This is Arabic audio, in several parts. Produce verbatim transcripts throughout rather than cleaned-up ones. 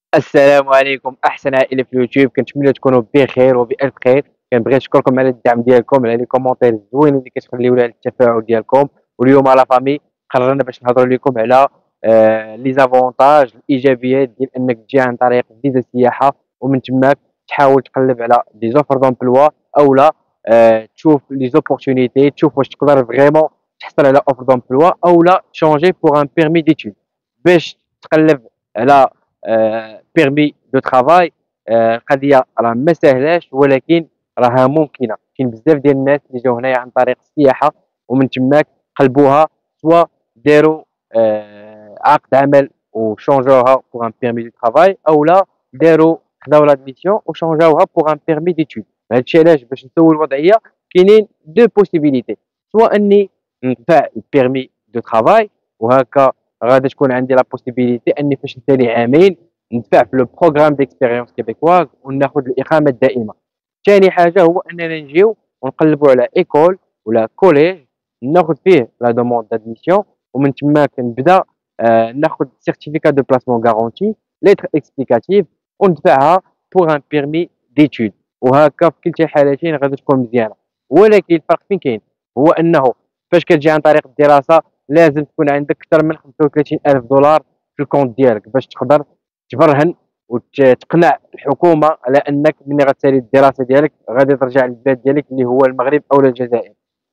السلام عليكم احسن عائله في اليوتيوب، كنتمنى تكونوا بخير وبالف خير. كنبغي نشكركم على الدعم ديالكم، على لي كومونتير الزوينين اللي كتخليو لي، على التفاعل ديالكم. واليوم لا فامي قررنا باش نهضروا لكم على آه لي زافونتاج، الايجابيات ديال انك تجي عن طريق فيزا سياحه، ومن تماك تحاول تقلب على دي زوفر دومبلوا، اولا آه تشوف لي زوبورتونيتي، تشوف واش تقدر فريمون تحصل على اوفر دومبلوا، اولا تشونجي بوغ ان بيرمي ديتود باش تقلب على بيرمي دو ترافاي. قضيه راه ما ساهلاش، ولكن راها ممكنه. كاين بزاف ديال الناس اللي جاو هنايا عن طريق السياحه، ومن تماك قلبوها، سوا داروا آه، عقد عمل وشونجوها بوغ ان بيرمي دو ترافاي، اولا داروا خداو لادميسيون وشونجوها بوغ ان بيرمي ديتود. هادشي علاش باش نسول الوضعيه كاينين دو بوسيبيليتي، سوا اني ندفع البيرمي دو ترافاي، وهكا غادي تكون عندي لا بوسيبيليتي اني فاش نسالي عامين ندفع في لو بروغرام ديكسبيريونس كيبيكواز وناخذ الاقامه الدائمه. ثاني حاجه هو اننا نجيو ونقلبوا على ايكول ولا كوليج ناخذ فيه لا دوموند دادميسيون، ومن تماك نبدا آه ناخذ سيرتيفيكا دو بلاسمون غارونتي، ليتر اكسبليكاتيف، وندفعها بوغ ان بيرمي ديتود. وهكا في كلتا الحالتين غادي تكون مزيانه. ولكن الفرق فين كاين؟ هو انه فاش كتجي عن طريق الدراسه لازم تكون عندك اكثر من خمسة وثلاثين الف دولار في الكونت ديالك باش تقدر تبرهن وتقنع الحكومه على انك ملي غتسالي الدراسه ديالك غادي ترجع للبلاد ديالك اللي هو المغرب او الجزائر.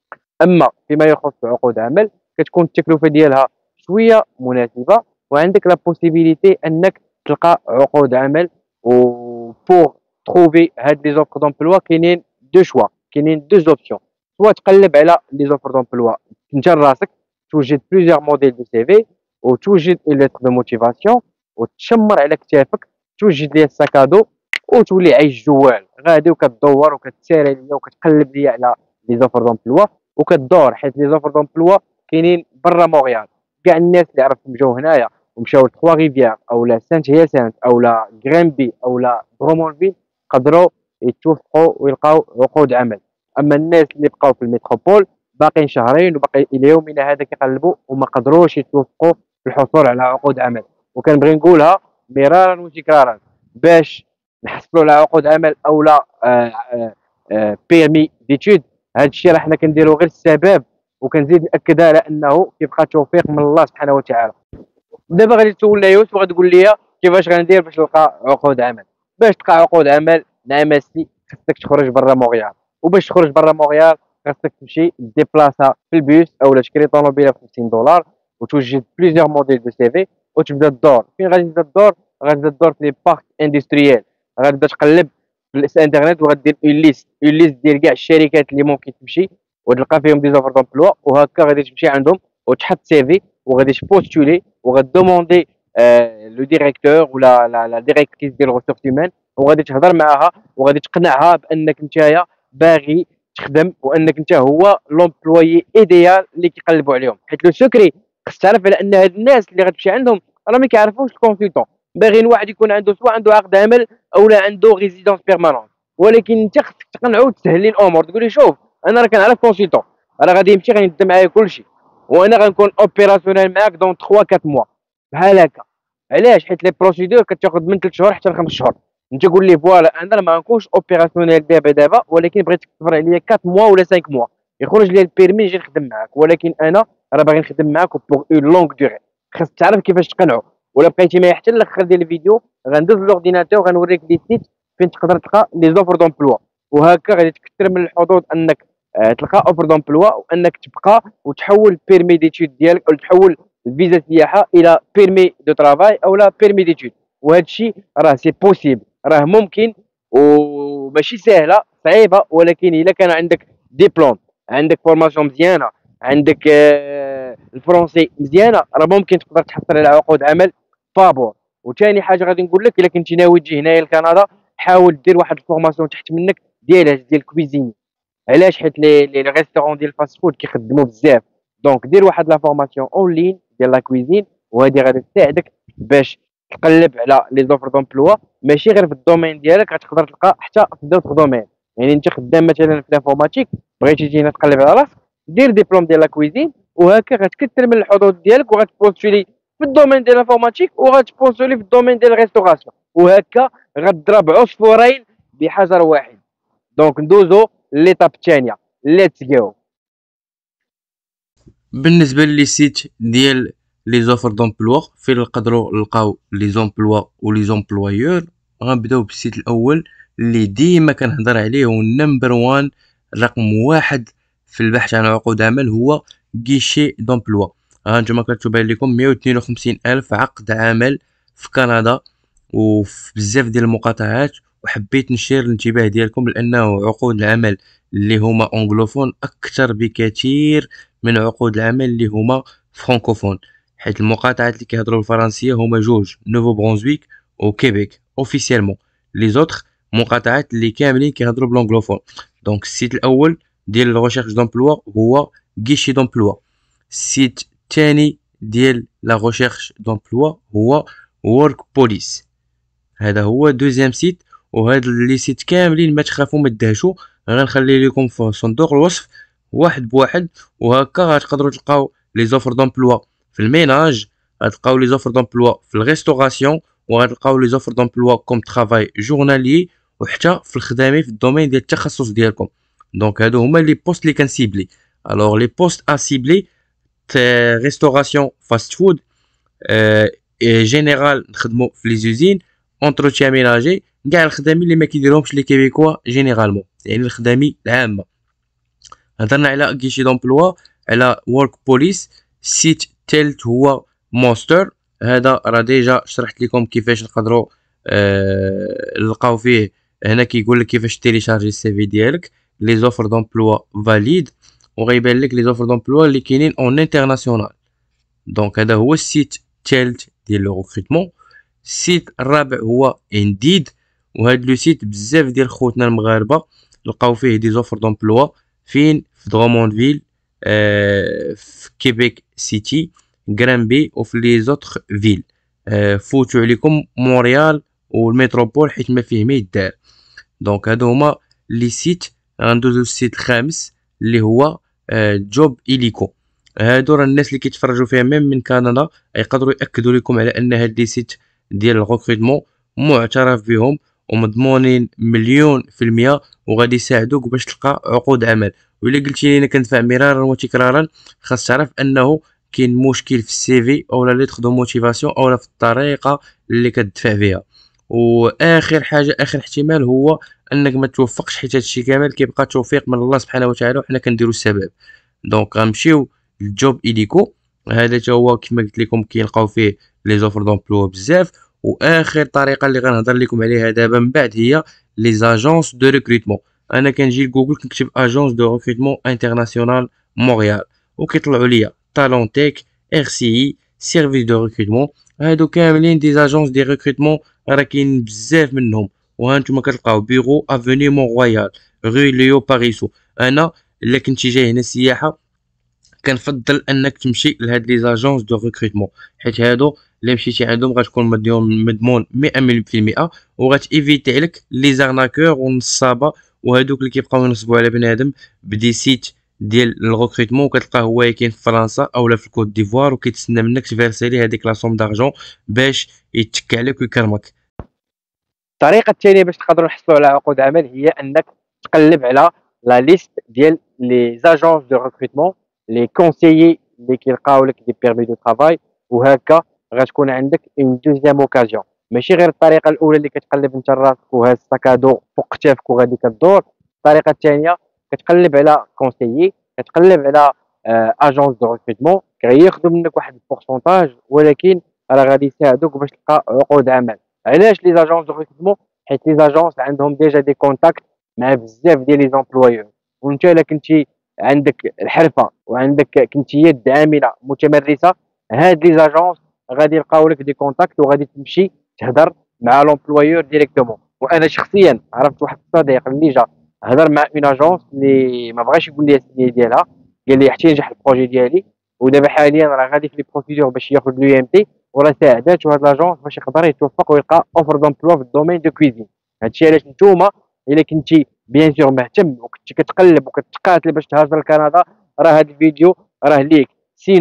اما فيما يخص عقود عمل كتكون التكلفه ديالها شويه مناسبه، وعندك لا بوسيبيليتي انك تلقى عقود عمل. و بوغ تروفي هاد لي زوفر دومبلوا كاينين دو شوا، كاينين دو زوبسيون. سوا تقلب على لي زوفر دومبلوا انت راسك، توجد بليزيور موديل دو سي في، وتوجد اون ليتر دو موتيفاسيون، وتشمر على كتافك، توجد ليه الساكادو، وتولي عايش جوال غادي وكتدور وكتساري ليا وكتقلب ليا على لي زوفر دومبلوا وكدور، حيت لي زوفر دومبلوا كاينين برا مونريال. كاع الناس اللي عرفتهم جاو هنايا ومشاو لتخوا ريفيير اولا سانت هياسانت اولا غرينبي اولا برومونفيل قدروا يتوفقوا ويلقاو عقود عمل. اما الناس اللي بقاو في الميتروبول باقيين شهرين وباقي الى يومنا هذا كيقلبوا وما قدروش يتوفقوا في الحصول على عقود عمل. وكنبغي نقولها مرارا وتكرارا، باش نحصلوا على عقود عمل اولا آه آه آه بيرمي ديتود، هذا الشيء راه حنا كنديروا غير السبب، وكنزيد ناكد على انه كيبقى توفيق من الله سبحانه وتعالى. دابا غادي تسولنا يوسف وغتقول لي كيفاش غندير باش نلقى عقود عمل. باش تلقى عقود عمل نعم سي خصك تخرج برا مونريال، وباش تخرج برا مونريال خصك تمشي ديبلاسا في البيس اولا تشري طوموبيله ب خمسين دولار، وتوجد بليزيور موديل دو سي في، وتبدا تدور. فين غادي تبدا تدور؟ غادي تبدا تدور في لي بارك اندستريال، غادي تبدا تقلب في الانترنت وغدير اون ليست اون ليست ديال كاع الشركات اللي ممكن تمشي وتلقى فيهم دي زوفر دومبلوا، وهكا غادي تمشي عندهم وتحط سي في وغادي تبوستولي وغدوموندي آه لو ديريكتور ولا لا لا ديريكتريس ديال الريسورس هيومان، وغادي تهضر معاها وغادي تقنعها بانك نتايا باغي تخدم وانك انت هو لومبلويي ايديال اللي كيقلبوا عليهم. حيت لو سكري خص تعرف على ان هاد الناس اللي غتمشي عندهم راه ما كيعرفوش الكونسلتون، باغيين واحد يكون عنده سواء عنده عقد عمل اولا عنده ريزيدونس بيرمانون. ولكن انت خصك تقنعو وتسهل لي الامور، تقول لي شوف انا راه كنعرف كونسلتون، راه غادي يمشي غينزل معايا كلشي، وانا غنكون اوبيراسيونيل معاك دون ثلاثة أربعة موا بحال هكا. علاش؟ حيت لي بروسيدور كتاخذ من ثلاث شهور حتى لخمس شهور. انت قول لي فوالا انا ما غنكونش اوبيراسيونيل دابا دابا، ولكن بغيتك تصبر عليا أربعة موا ولا خمسة موا يخرج لي البيرمي نجي نخدم معاك. ولكن انا راه باغي نخدم معاك بوغ اون لونغ دوري. خاص تعرف كيفاش تقنعو. ولا بقيتي معايا حتى الاخر ديال الفيديو غندوز لورديناتور غنوريك لي سيت فين تقدر تلقى لي زوفر دومبلوا، وهكا غادي تكثر من الحظوظ انك آه، تلقى اوفر دومبلوا وانك تبقى وتحول بيرمي ديتود ديالك او تحول الفيزا سياحه الى بيرمي دو ترافاي او لا بيرمي ديتود. وهذا الشيء راه سي بوسيبل، راه ممكن وماشي سهله، صعيبه، ولكن الا كان عندك ديبلوم، عندك فورماسيون مزيانه، عندك آه، الفرونسي مزيانه، راه ممكن تقدر تحصل على عقود عمل فابور. وثاني حاجه غادي نقول لك، الا كنتي ناوي تجي هنايا لكندا حاول دير واحد الفورماسيون تحت منك ديال ديال الكويزيني. علاش؟ حيت لي لي ريستورون ديال الفاست فود كيخدموا بزاف. دونك دير واحد لا فورماسيون اون لين ديال لا كويزين، وهذه غادي تساعدك باش تقلب على لي زوفر دومبلوا ماشي غير في الدومين ديالك، غتقدر تلقى حتى في دوطخ دومين. يعني انت خدام مثلا في لانفورماتيك بغيتي تجي هنا تقلب على راسك، دير ديبلوم ديال لا كويزين، وهكا غتكثر من الحظوظ ديالك وغتبوستولي في الدومين ديال الانفورماتيك وغتبوستولي في الدومين ديال الريستوراسيون، وهكا غتضرب عصفورين بحجر واحد. دونك ندوزو ليطاب الثانيه، ليتس جو. بالنسبه لي سيت ديال لي زوفر دومبلوا فين نقدروا نلقاو لي زومبلوا و لي زومبلويور. غنبداو بالسيت الاول اللي ديما كنهضر عليه، هو نمبر واحد، رقم واحد في البحث عن عقود عمل، هو غيشي دومبلوا. ها نتوما كتبان لكم مية واثنين وخمسين الف عقد عمل في كندا وفي بزاف ديال المقاطعات. وحبيت نشير الانتباه ديالكم لانه عقود العمل اللي هما اونغلوفون اكثر بكثير من عقود العمل اللي هما فرانكوفون، حيت المقاطعات اللي كيهضروا الفرنسيه هما جوج، نوفو برونزويك و كيبيك اوفيسيالمون. لي زوطخ مقاطعات اللي كاملين كيهضروا بلونغلوفون. دونك السيت الاول ديال الريشيرش دومبلوا هو غيشي دومبلوا. السيت الثاني ديال لا ريشيرش دومبلوا هو وورك بوليس. هذا هو دوزيام سيت. وهاد لي سيت كاملين ما تخافوا ما تدهشوا، غنخلي لكم في صندوق الوصف واحد بواحد، وهكا غتقدروا تلقاو لي زوفر دومبلوا في الميناج، غتلقاو لي زوفر دومبلوا في الريستوراسيون، وغتلقاو لي زوفر دومبلوا كوم ترافاي جورنالي، وحتى في الخدامي في الدومين ديال التخصص ديالكم. دونك هادو هما لي بوست لي كنسيبلي. الوغ لي بوست ا سيبلي: ريستوراسيون فاست فود، جينيرال نخدمو في لي زوزين، اونتروتيان ميناجي، كاع الخدامي اللي ما كيديرهمش لي كيبيكوا جينيرالمون، يعني الخدامي العامه. هضرنا على غيشي دومبلوا، على وورك بوليس. السيت الثالث هو مونستر. هذا راه ديجا شرحت لكم كيفاش نقدروا آه نلقاو فيه. هنا كيقول لك كيفاش تيليشارجي السي في ديالك، لي زوفر دومبلوا فاليد، وغيبان لك لي زوفر دومبلوا اللي كاينين اون انترناسيونال. دونك هذا هو السيت الثالث ديال لو ريكروتمون. السيت الرابع هو انديد، وهاد لو سيت بزاف ديال خوتنا المغاربه لقاو فيه دي زوفر دومبلوا. فين؟ في دروموندفيل، آه في كيبيك سيتي، غرانبي، وفي لي زوتر فيل. آه فوتو عليكم مونريال والميتروبول حيت ما فيه ما يدار. دونك هادو هما لي سيت. غندوزو للسيت الخامس اللي هو آه جوب إليكو. هادو راه الناس اللي كيتفرجوا فيها ميم من كندا يقدروا ياكدوا لكم على ان هاد لي سيت ديال الريكروتمون معترف بهم ومضمونين مليون في المية، وغادي يساعدوك باش تلقى عقود عمل. وإلا قلتي لي كندفع مرارا وتكرارا، خاص تعرف انه كاين مشكل في السي في اولا لي تخدم موتيفاسيون اولا في الطريقه اللي كتدفع فيها. واخر حاجه، اخر احتمال هو انك ما توفقش، حيت هادشي كامل كيبقى توفيق من الله سبحانه وتعالى، وحنا كنديروا السبب. دونك غنمشيو الجوب إليكو. هذا تا هو كما قلت لكم كيلقاو فيه لي زوفر دومبلوا بزاف. واخر طريقه اللي غنهضر لكم عليها دابا من بعد هي لي زاجونس دو ريكروتمون. انا كنجي لجوجل كنكتب اجونس دو ريكروتمون انترناسيونال مونريال، وكيطلعوا ليا تالونتيك، ار سي اي، سيرفيس دو ريكروتمون. هادو كاملين دي زاجونس دي ريكروتمون، راه كاين بزاف منهم. وها نتوما كتلقاو بيرو افوني مون رويال، غي ليو باريسو. انا الا كنتي جاي هنا سياحه كنفضل انك تمشي لهاد لي زاجونس دو ريكروتمون، حيت هادو الا مشيتي عندهم غتكون مديون مضمون مية في المية، وغتيفيتي عليك لي زارناكور والنصابه وهادوك اللي كيبقاو ينصبوا على بنادم بدي سيت ديال الريكروتمون. وكتلقاه هو كاين في فرنسا اولا في الكوت ديفوار، وكيتسنى منك تفيرسي ليه هذيك لا سوم دارجون باش يتك عليك ويكرمك. الطريقه الثانيه باش تقدروا نحصلوا على عقود عمل هي انك تقلب على لا ليست ديال لي زاجونس دو ريكروتمون، لي كونسيي اللي كيلقاو لك دي بيرمي دو ترافاي، وهكا غتكون عندك اون دوزيام اوكازيون. ماشي غير الطريقه الاولى اللي كتقلب انت راسك وهاز الساكادو فوق كتافك وغادي كدور. الطريقه الثانيه كتقلب على كونسيي، كتقلب على اجونس دو ريكروتمون، كياخذوا منك واحد البورسونتاج، ولكن راه غادي يساعدوك باش تلقى عقود عمل. علاش لي زاجونس دو ريكروتمون؟ حيت لي زاجونس عندهم ديجا دي كونتاكت مع بزاف ديال لي زومبلويور، وانت الا كنتي عندك الحرفه وعندك كنتي يد عامله متمرسه، هاد لي زاجونس غادي يلقاو لك دي كونتاكت وغادي تمشي تهضر مع لومبلويور ديريكتومون. وانا شخصيا عرفت واحد الصديق اللي جا هضر مع اون اجونس اللي ما بغاش يقول لي السميه ديالها، قال لي حتى ينجح البروجي ديالي، ودابا حاليا راه غادي في لي بروسيدور باش ياخذ لو ام تي، وراه ساعداتو هاد لاجونس باش يقدر يتوفق ويلقى اوفر دومبلوا في الدومين دو كويزين. هادشي علاش نتوما الا كنتي بيان سور مهتم وكنتي كتقلب وكتقاتل باش تهاجر لكندا، راه هاد الفيديو راه ليك. سينو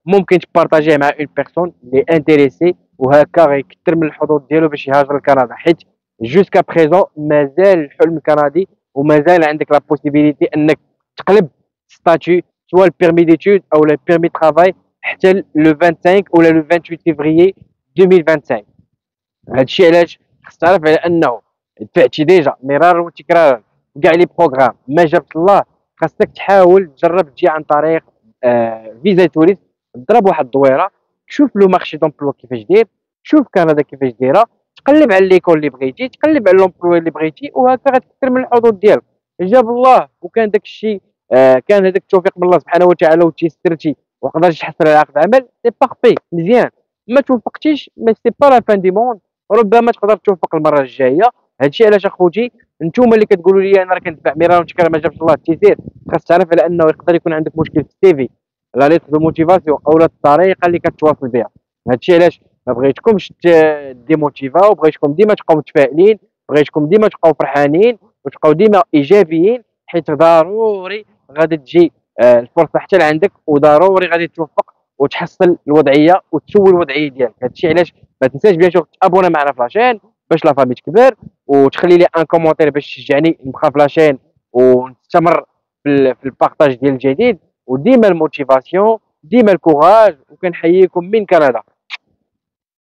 ممكن تبارطاجيه مع اون بيرسون لي انتريسي، وهكا غيكثر من الحظوظ ديالو باش يهاجر لكندا، حيت جوسكا بريزون مازال الحلم الكندي ومازال عندك لا بوسيبيليتي انك تقلب ستاتيو سوا البيرمي ديتود او البيرمي ترافاي حتى لو خمسة وعشرين ولا لو ثمانية وعشرين فيفري ألفين وخمسة وعشرين. هادشي علاش خص تعرف على انه دفعتي ديجا مرارا وتكرارا كاع لي بروغرام ما جابت الله، خاصك تحاول تجرب تجي عن طريق آه فيزا توريست، ضرب واحد الدويره، شوف لو مارشي دومبلوا كيفاش داير، شوف كندا كيفاش دايره، تقلب على ليكول اللي بغيتي، تقلب على لومبلوا اللي بغيتي، وهكا غتكثر من الحظوظ ديالك. جاب الله وكان داك الشيء آه كان هذاك التوفيق من الله سبحانه وتعالى وتيسرتي وقدرتي تحصل على عقد عمل، سي بارفي مزيان. ما توفقتيش ما سي با لا فان دي موند، ربما تقدر توفق المره الجايه. هادشي علاش اخوتي نتوما اللي كتقولوا لي انا راه كندفع مرارا وتكرار ما جابش الله التيسير، خاص تعرف على انه يقدر يكون عندك مشكل في السي في، لا ليتر دو موتيفاسيون او الطريقه اللي كتواصل بها. هادشي علاش ما بغيتكمش ديموتيفاو، بغيتكم ديما تبقاو متفائلين، بغيتكم ديما تبقاو فرحانين وتبقاو ديما ايجابيين، حيت ضروري غادي تجي آه الفرصه حتى لعندك، وضروري غادي توفق وتحصل الوضعيه وتسوي الوضعيه ديالك. هادشي علاش ما تنساش بيان سور تابونا معنا في لاشين باش لا فامي تكبر، وتخلي لي ان كومونتير باش تشجعني نبقى في لاشين ونستمر في, في البارطاج ديال الجديد، وديما الموتيفاسيون ديما الكوراج، وكنحييكم من كندا.